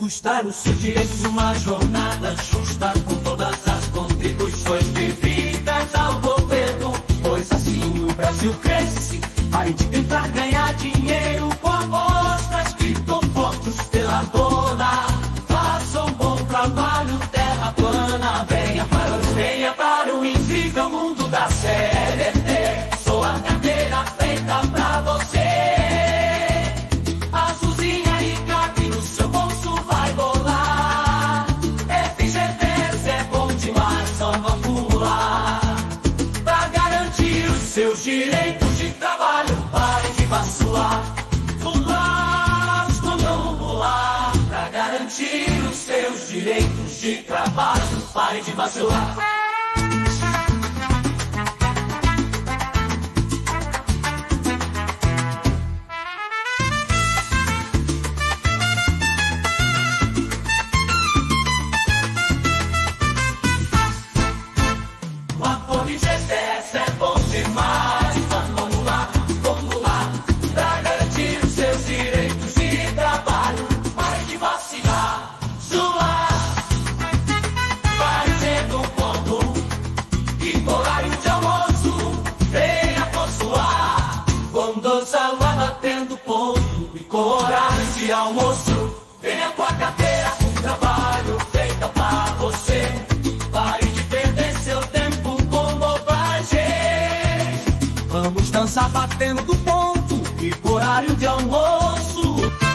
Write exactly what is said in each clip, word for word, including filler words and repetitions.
conquistar os seus direitos. Uma jornada justa com todas as contribuições devidas ao governo, pois assim o Brasil cresce. Pare de tentar ganhar dinheiro com amostras, criptofotos pela dona. Faça um bom trabalho, terra plana. Venha para o, venha para o incrível mundo da C L T. Sou a carteira feita pra você. Azulzinha e cabe no seu bolso, vai bolar. F G T é bom demais, só não pular. Pra garantir os seus direitos de trabalho, pare de vacilar. Pular, não pular. Pra garantir os seus direitos de trabalho, pare de vacilar. De almoço, venha com a carteira, um trabalho feito pra você. Pare de perder seu tempo com bobagem. Vamos dançar batendo do ponto e por horário de almoço.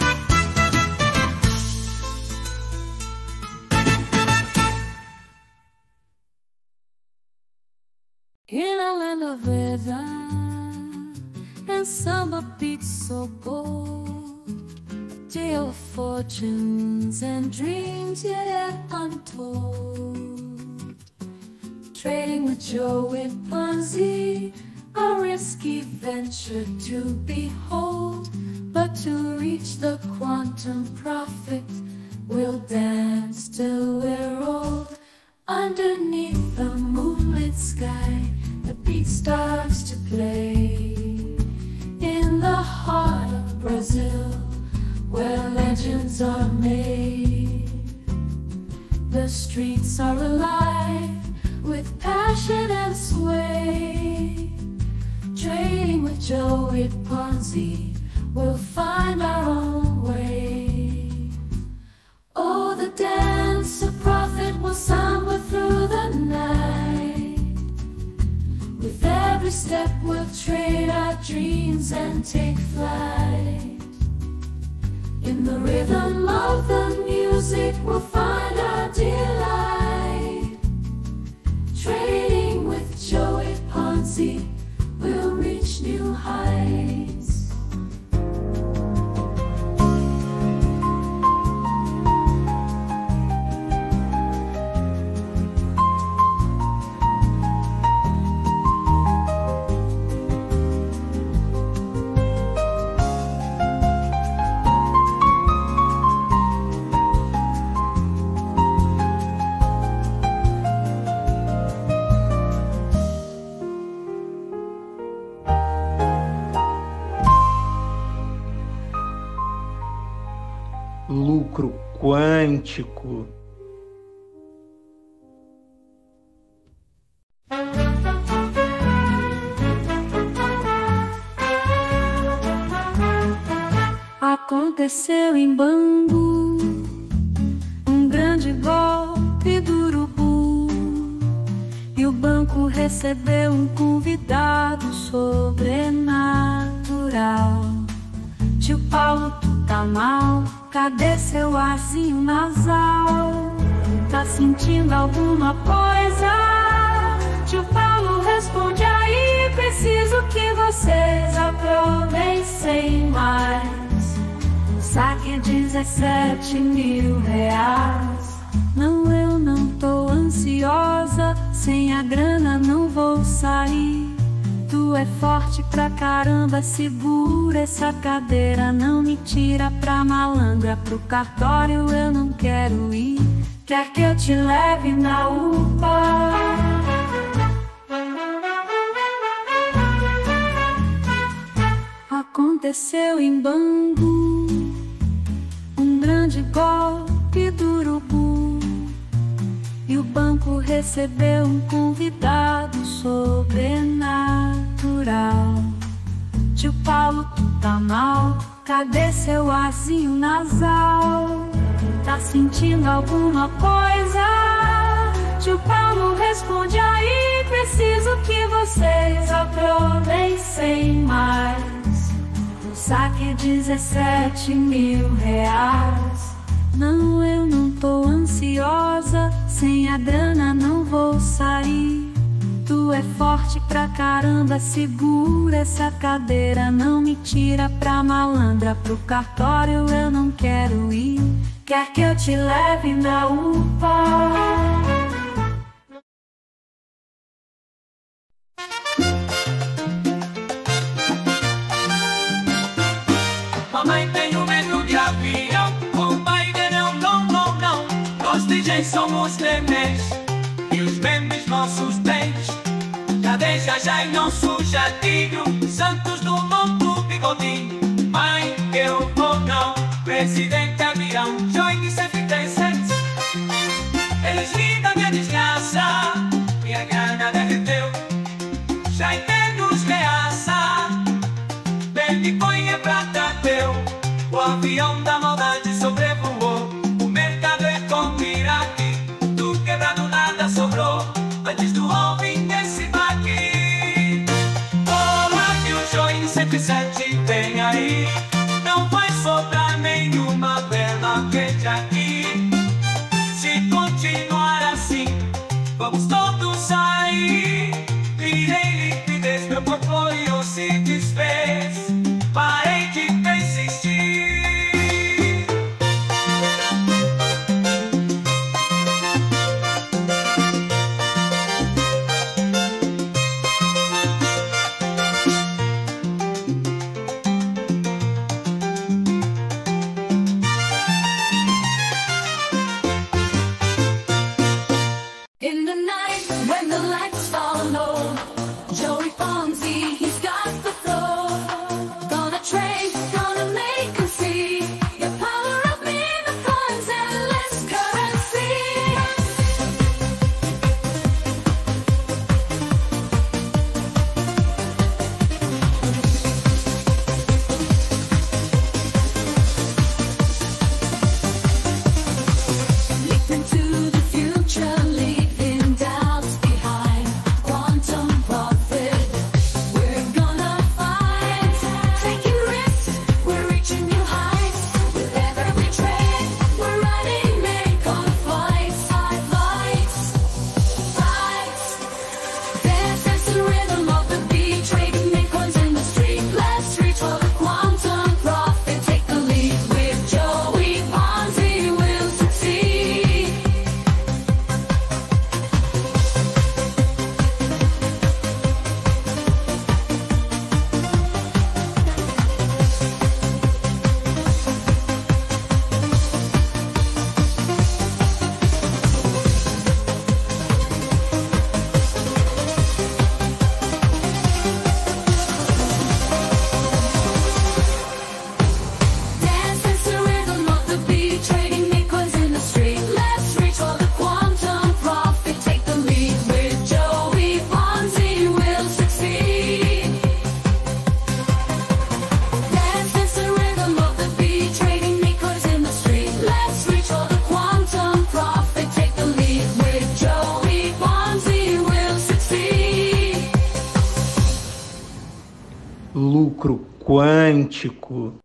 In a land of rhythm and summer beats so bold, tale of fortunes and dreams yet untold. Trading with Joe with Ponzi, a risky venture to behold. But to reach the quantum profit, we'll dance till we're old. Underneath the moonlit sky, the beat starts to play. In the heart of Brazil, where legends are made, the streets are alive with passion and sway. Trading with Joe with Ponzi, we'll find our own way. Oh, the dance of profit will samba through the night. With every step we'll trade our dreams and take flight. In the rhythm of the music, we'll find our delight. Trading with Joey Ponzi, we'll reach new heights. Lucro quântico. Aconteceu em Bangu um grande golpe do urubu, e o banco recebeu um convidado sobrenatural. Tio Paulo, tu tá mal? Cadê seu arzinho nasal? Tá sentindo alguma coisa? Tio Paulo responde aí, preciso que vocês aprovem sem mais. Um saque dezessete mil reais. Não, eu não tô ansiosa, sem a grana não vou sair. Tu é forte pra caramba, segura essa cadeira, não me tira pra malandra, pro cartório eu não quero ir. Quer que eu te leve na U P A? Aconteceu em Bangu um grande golpe circo recebeu um convidado sobrenatural. Tio Paulo, tu tá mal? Cadê seu arzinho nasal? Tá sentindo alguma coisa? Tio Paulo responde aí: preciso que vocês aproveitem mais. O saque é dezessete mil reais. Não, eu não tô ansiosa, sem a grana não vou sair. Tu é forte pra caramba, segura essa cadeira, não me tira pra malandra, pro cartório eu não quero ir. Quer que eu te leve na U P A? Mamãe, tenho medo de avião. O pai não, não, não, não. Nós D Js somos memes e os memes nossos bens. Cadê Jajá e não sujadinho? Santos do Monte Bigodinho. Mãe, eu vou não. Presidente avião, Join cento e trinta e sete. Eles lidam minha desgraça. Minha grana derreteu. Já em menos reaça. Bitcoin é prata teu. O avião da maldade sobrevoou. O mercado é como Iraque. Do quebrado nada sobrou. Antes do homem desse baque. Olá que o Join cento e sete vem aí. Não vai sobrar nenhuma bela rede aqui. Se continuar assim, vamos todos sair. Virei liquidez, meu portfólio se desfez. Parei de persistir. In the night, when the lights fall low, Joey Fonzie, he's got the flow. Gonna trade, gonna make him see your power up in the coins and less currency. Leap into the future, leaving doubts behind. Quantum profit, we're gonna fight. Taking risks, we're reaching new heights. With every trade, we're running make on flights. High flights, flights. Dance, dance the rhythm of the beat. Trading bitcoins in the street. Let's reach for the quantum profit. Take the lead with Joey Fonzie, we'll succeed. Dance, dance the rhythm of the beat. Trading bitcoins in the street. Let's reach for the quantum profit. Take the lead with Joey Fonzie, we'll succeed. Dance, dance the rhythm of the beat. Trading bitcoins in the street. Let's reach for the quantum profit. Take the lead with Joey Fonzie, we'll succeed. Lucro quântico.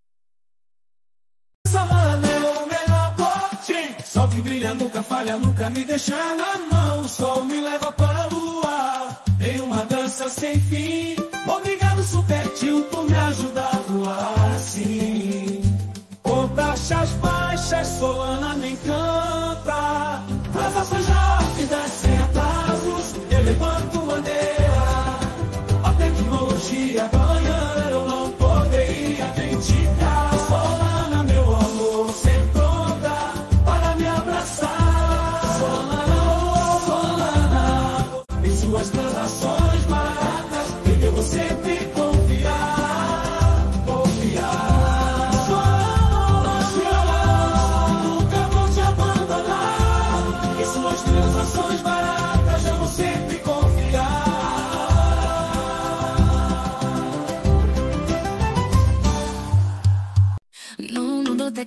Savana é o melhor porte. Sol que brilha, nunca falha, nunca me deixa na mão. O sol me leva para o ar em uma dança sem fim. Obrigado, Super Tio, por me ajudar a voar assim. Por taxas baixas, Solana me encanta. Transações rápidas, sem atrasos, eu levanto bandeira. A tecnologia ganha, eu não poderia criticar. Solana, meu amor, sempre pronta para me abraçar. Solana, Solana, em suas transações baratas, em que eu vou sempre confiar, confiar. Solana, Solana, nunca vou te abandonar.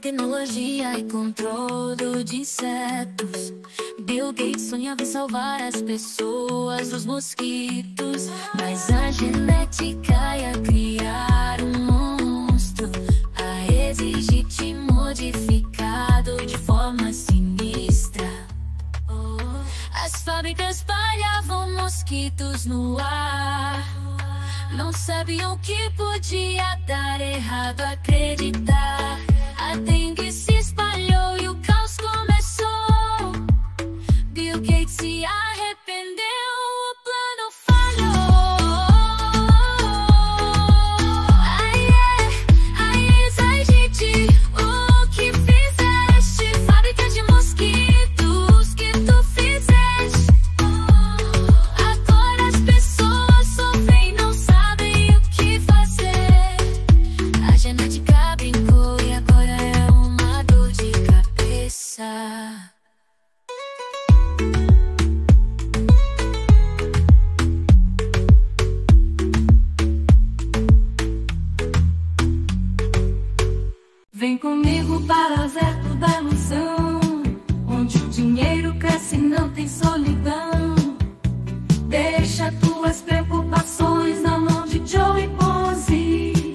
tecnologia e controle de insetos. Bill Gates sonhava em salvar as pessoas dos mosquitos, mas a genética ia criar um monstro a exigir te modificado de forma sinistra. As fábricas espalhavam mosquitos no ar, não sabiam que podia dar errado acreditar. A dengue se espalhou e o caos começou. Bill Gates se arrependeu, o plano falhou. Ai, é, ai, sai gente, o que fizeste? Fábrica de mosquitos que tu fizeste. Agora as pessoas sofrem, não sabem o que fazer. A genética brincou e agora é uma dor de cabeça. Vem comigo para o deserto da ilusão, onde o dinheiro cresce e não tem solidão. Deixa tuas preocupações na mão de Joey Ponzi.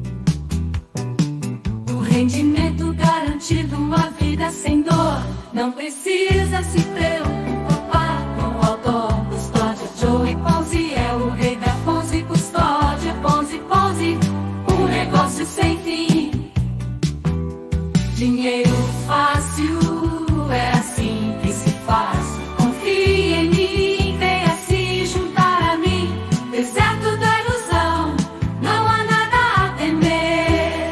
O rendimento garantido, uma vida sem dor. Não precisa se preocupar com o autor. Custódia Joey Ponzi é o rei da Ponzi. Custódia Ponzi, Ponzi, um negócio sem fim. Dinheiro fácil, é assim que se faz. Confie em mim, venha se juntar a mim. Deserto da ilusão, não há nada a temer.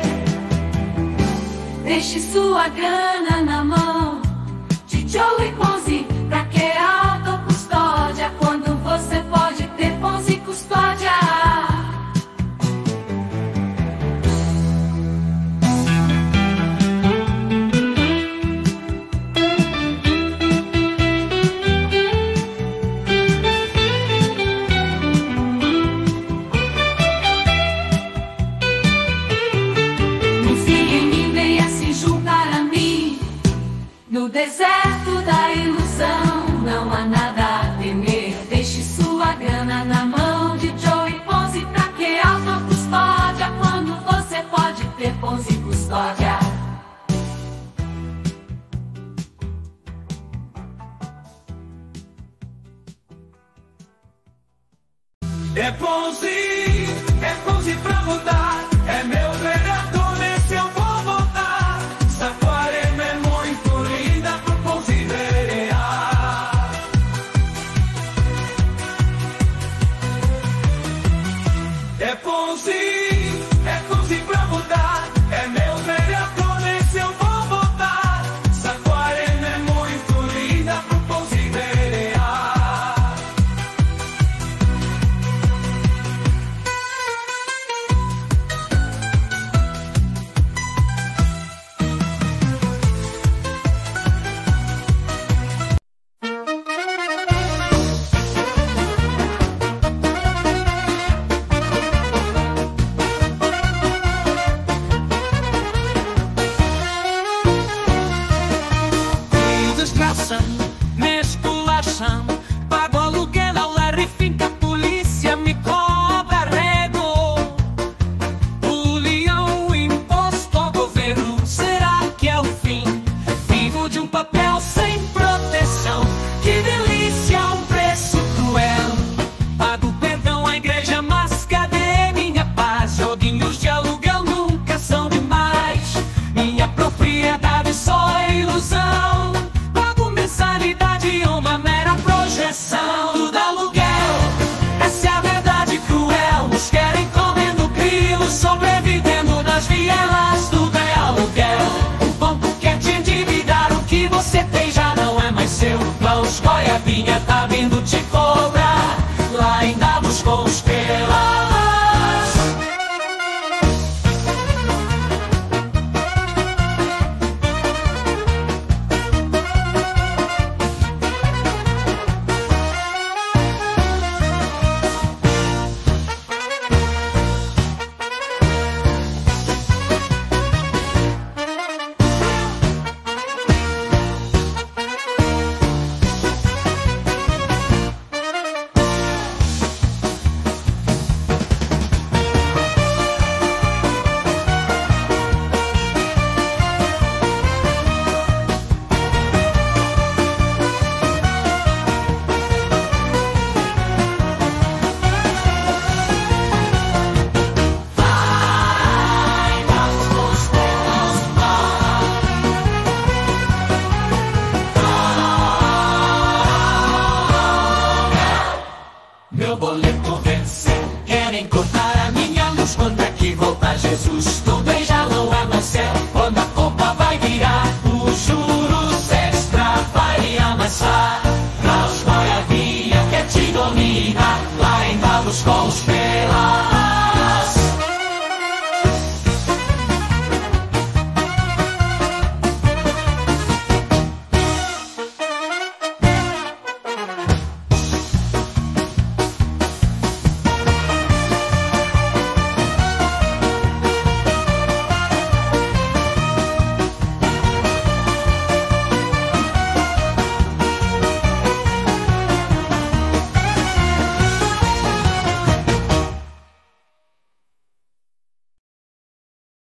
Deixe sua grana na mão de Joey Ponzi. Pra que autocustódia quando você pode ter Ponzi Custódia? No deserto da ilusão, não há nada a temer. Deixe sua grana na mão de Joey Ponzi. Pra que autocustódia quando você pode ter Ponzi Custódia? É Ponzi, é Ponzi pra mudar.